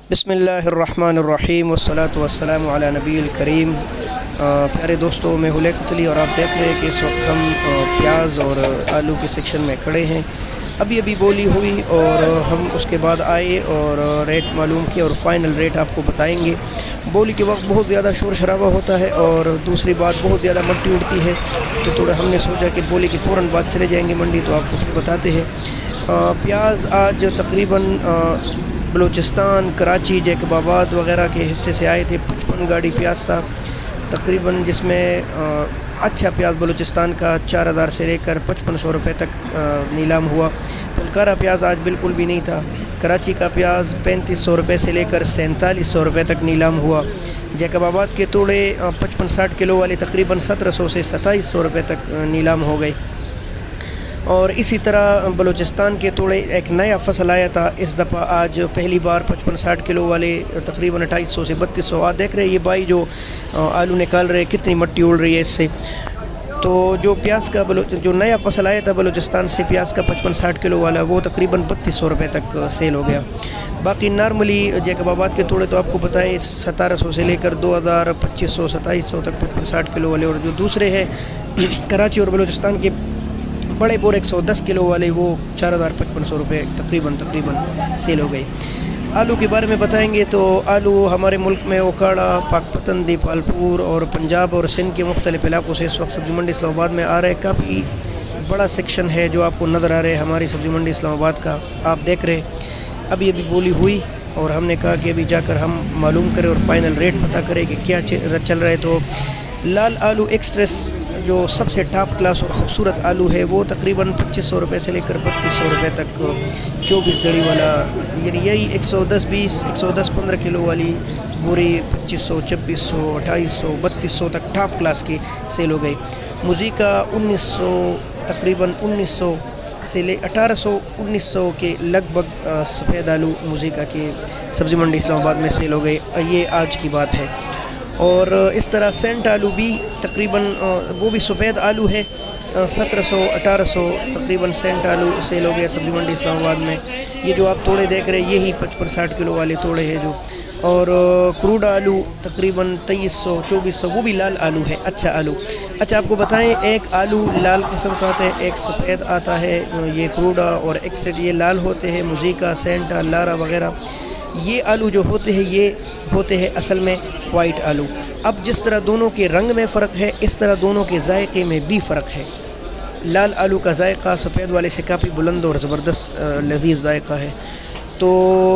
بسم اللہ الرحمن الرحیم والصلاة والسلام علی نبی الکریم۔ پیارے دوستو، میں حلیقۃ علی اور آپ دیکھ رہے ہیں کہ اس وقت ہم پیاز اور آلو کے سیکشن میں کھڑے ہیں۔ ابھی بولی ہوئی اور ہم اس کے بعد آئے اور ریٹ معلوم کیا اور فائنل ریٹ آپ کو بتائیں گے۔ بولی کے وقت بہت زیادہ شور شرابہ ہوتا ہے اور دوسری بات بہت زیادہ مٹی اڑتی ہے، تو تھوڑا ہم نے سوچا کہ بولی کے فوراً بعد چلے جائیں گے منڈی، تو آپ کو پھر بتاتے ہیں۔ پیاز آج تقریباً بلوچستان، کراچی، جیکب آباد وغیرہ کے حصے سے آئے تھے۔ 55 گاڑی پیاز تھا تقریباً، جس میں اچھا پیاز بلوچستان کا 4000 سے لے کر 5500 روپے تک نیلام ہوا۔ پھلکارا پیاز آج بالکل بھی نہیں تھا۔ کراچی کا پیاز 3500 روپے سے لے کر 4700 روپے تک نیلام ہوا۔ جیکب آباد کے توڑے 55-60 کلو والے تقریباً 1700 سے 2700 روپے تک نیلام ہو گئے۔ اور اسی طرح بلوچستان کے توڑے ایک نیا فصل آیا تھا اس دفعہ، آج پہلی بار 55-60 کلو والے تقریباً 2800 سے 3200۔ آپ دیکھ رہے ہیں یہ بھائی جو آلو نکال رہے، کتنی مٹی اڑ رہی ہے اس سے۔ تو جو پیاز کا جو نیا فصل آیا تھا بلوچستان سے پیاز کا 55-60 کلو والا، وہ تقریباً 3200 روپے تک سیل ہو گیا۔ باقی نارملی جیکب آباد کے توڑے تو آپ کو پتہ ہے 1700 سے لے کر 2000، 2500، 2700 تک 55-60 کلو والے، اور جو دوسرے ہیں کراچی اور بلوچستان کے بڑے بور 110 کلو والے، وہ 4500 روپے تقریباً سیل ہو گئی۔ آلو کے بارے میں بتائیں گے تو آلو ہمارے ملک میں اوکھاڑا، پاکپتن، دیپالپور اور پنجاب اور سندھ کے مختلف علاقوں سے اس وقت سبزی منڈی اسلام آباد میں آ رہا ہے۔ کافی بڑا سیکشن ہے جو آپ کو نظر آ رہا ہے ہماری سبزی منڈی اسلام آباد کا، آپ دیکھ رہے ہیں۔ ابھی بولی ہوئی اور ہم نے کہا کہ ابھی جا کر ہم معلوم کریں اور فائنل ریٹ پتہ کریں کہ کیا چل رہا ہے۔ تو لال آلو ایکسپریس جو سب سے ٹاپ کلاس اور خوبصورت آلو ہے، وہ تقریباً 2500 روپے سے لے کر 3200 روپے تک 24 دڑی والا، یعنی یہی 110-15 کلو والی بوری 2500، 2600، 2800، 3200 تک ٹاپ کلاس کی سیل ہو گئی۔ موزیکا 1900، تقریباً 1900 سے لے 1800، 1900 کے لگ بھگ سفید آلو موزیکا کے سبزی منڈی اسلام آباد میں سیل ہو گئی۔ یہ آج کی بات ہے۔ اور اس طرح سینٹ آلو بھی تقریباً وہ بھی سفید آلو ہے، 1700، 1800 تقریباً سینٹ آلو سیل ہو گیا سبزی منڈی اسلام آباد میں۔ یہ جو آپ توڑے دیکھ رہے ہیں یہی 55-60 کلو والے توڑے ہیں جو۔ اور کروڈ آلو تقریباً 2300، 2400، وہ بھی لال آلو ہے، اچھا آلو۔ اچھا آپ کو بتائیں، ایک آلو لال قسم کا آتا ہے، ایک سفید آتا ہے، یہ کروڈا اور ایکسریٹ یہ لال ہوتے ہیں، موزیکا، سینٹا، لارا وغیرہ۔ یہ آلو جو ہوتے ہیں یہ ہوتے ہیں اصل میں وائٹ آلو۔ اب جس طرح دونوں کے رنگ میں فرق ہے، اس طرح دونوں کے ذائقے میں بھی فرق ہے۔ لال آلو کا ذائقہ سفید والے سے کافی بلند اور زبردست لذیذ ذائقہ ہے۔ تو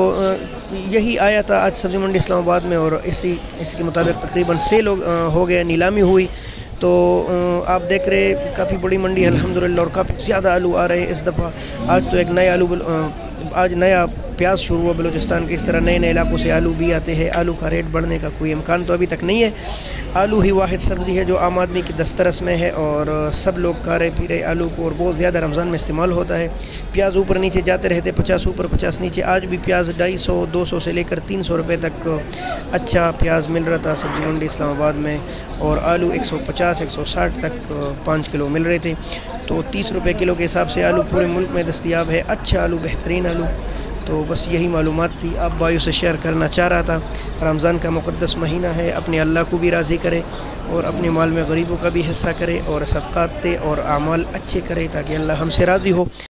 یہی آیا تھا آج سبزی منڈی اسلام آباد میں، اور اس کے مطابق تقریباً سیل ہو گیا، نیلامی ہوئی۔ تو آپ دیکھ رہے کافی بڑی منڈی ہے الحمدللہ، اور کافی زیادہ آلو آ رہے ہیں اس دفعہ۔ آج تو ایک نیا آج نیا پیاز شروع ہوا بلوچستان کے، اس طرح نئے علاقوں سے آلو بھی آتے ہیں۔ آلو کا ریٹ بڑھنے کا کوئی امکان تو ابھی تک نہیں ہے۔ آلو ہی واحد سبزی ہے جو عام آدمی کی دسترس میں ہے، اور سب لوگ کھا رہے پی رہے آلو کو، اور بہت زیادہ رمضان میں استعمال ہوتا ہے۔ پیاز اوپر نیچے جاتے رہتے، 50 اوپر 50 نیچے۔ آج بھی پیاز 250، 200 سے لے کر 300 روپے تک اچھا پیاز مل رہا تھا سبزی منڈی اسلام آباد میں، اور آلو 150، 160 تک 5 کلو مل رہے تھے۔ تو 30 روپے کلو کے حساب سے آلو پورے ملک میں دستیاب ہے، اچھا آلو، بہترین آلو۔ تو بس یہی معلومات تھی، آپ بھائیوں سے شیئر کرنا چاہ رہا تھا۔ رمضان کا مقدس مہینہ ہے، اپنے اللہ کو بھی راضی کرے اور اپنے مال میں غریبوں کا بھی حصہ کرے، اور صدقات دے اور اعمال اچھے کرے تاکہ اللہ ہم سے راضی ہو۔